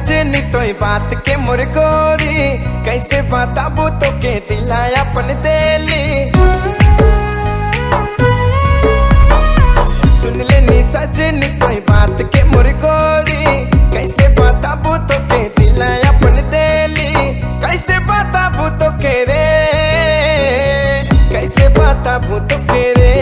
सजनी तो बात के मोर गोरी, कैसे बताबू तो के दिला अपन देली। सुन लेनी सजनी तो बात के मोर गोरी, कैसे बताबू तो के दिला अपन देली। कैसे बताबू तो के रे, कैसे बताबू तो के रे।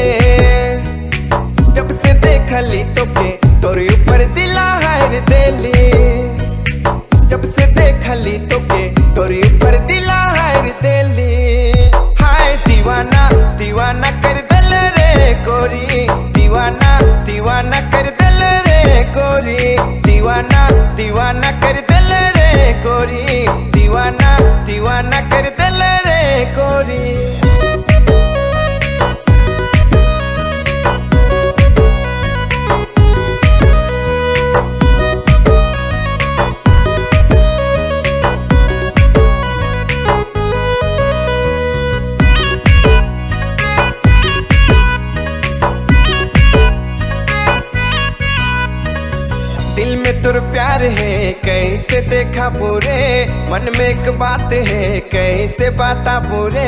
जब से देखली तो के तोरे ऊपर दिला हार देली। जब से देखली तो के तोरे ऊपर दिला हार देली। हाय दीवाना दीवाना कर दल रे गोरी, दीवाना दीवाना कर दल रे गोरी, दीवाना दीवाना कर दल रे गोरी, दीवाना दीवाना कर दल रे गोरी। दिल में तुर प्यार है कैसे देखा पूरे, मन में एक बात है कैसे बाता पूरे।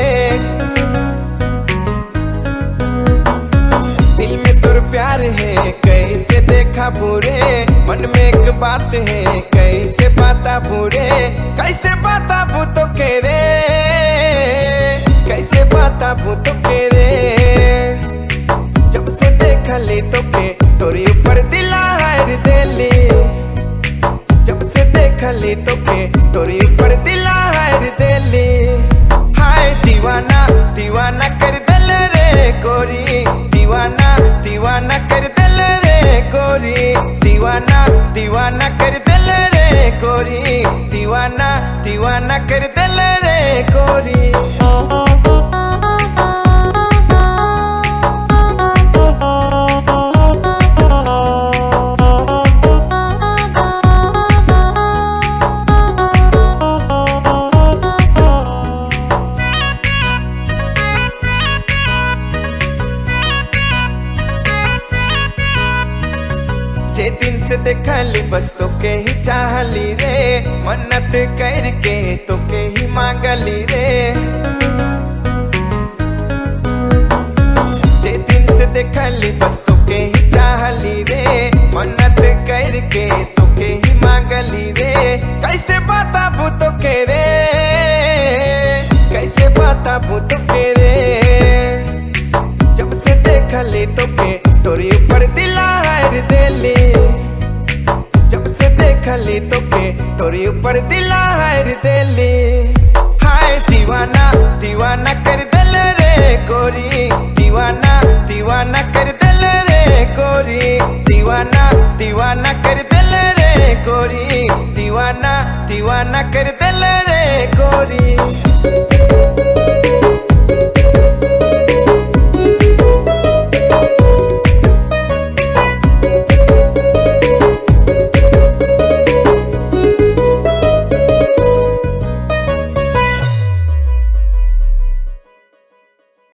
दिल में तुर प्यार है कैसे देखा पूरे, मन में एक बात है कैसे बाता पूरे। कैसे बाता तो के रे, कैसे बाता तो के रे। जब से देखली तो के तोरे ऊपर दिला हार देली। जब से देखली तो के तोरे ऊपर दिला हार देली। हाय दीवाना दीवाना कर दल रे गोरी, दीवाना दीवाना कर दल रे गोरी, दीवाना दीवाना कर दल रे गोरी, दीवाना दीवाना कर दल रे गोरी। जे दिन से देखली बस तो के ही चाहली रे, मन्नत करके तो के ही मांगली रे। जे दिन से देखली बस तो के ही चाहली रे, मन्नत करके तो के ही मांगली रे। कैसे बताबू तो के रे, कैसे बताबू तो के रे। जब से देखली तो के तोरे ऊपर दिला हार देली। जब से देखली तो के तोरे ऊपर दिला हार देली। हाय दीवाना दीवाना कर दल रे गोरी, दीवाना दीवाना कर दल रे गोरी, दीवाना दीवाना कर दल रे गोरी, दीवाना दीवाना कर दल रे गोरी।